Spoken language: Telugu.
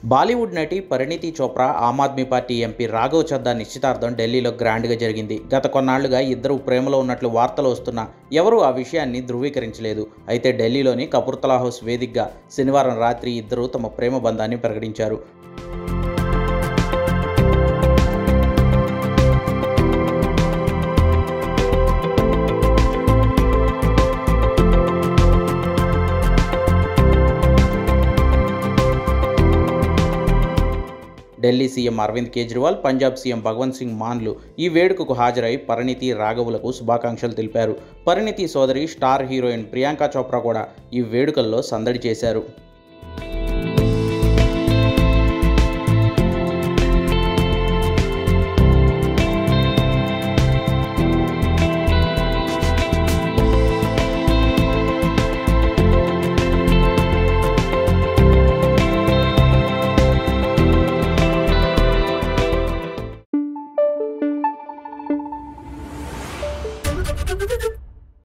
బాలీవుడ్ నటి పరిణీతి చోప్రా, ఆమ్ ఆద్మీ పార్టీ ఎంపీ రాఘవ్ చద్దా నిశ్చితార్థం ఢిల్లీలో గ్రాండ్గా జరిగింది. గత కొన్నాళ్లుగా ఇద్దరు ప్రేమలో ఉన్నట్లు వార్తలు వస్తున్నా ఎవరూ ఆ విషయాన్ని ధృవీకరించలేదు. అయితే ఢిల్లీలోని కపుర్తలా హౌస్ వేదికగా శనివారం రాత్రి ఇద్దరు తమ ప్రేమ బంధాన్ని ప్రకటించారు. ఢిల్లీ సీఎం అరవింద్ కేజ్రీవాల్, పంజాబ్ సీఎం భగవంత్ సింగ్ మాన్లు ఈ వేడుకకు హాజరై పరిణీతి, రాఘవులకు శుభాకాంక్షలు తెలిపారు. పరిణీతి సోదరి స్టార్ హీరోయిన్ ప్రియాంక చోప్రా కూడా ఈ వేడుకల్లో సందడి చేశారు. Thank you.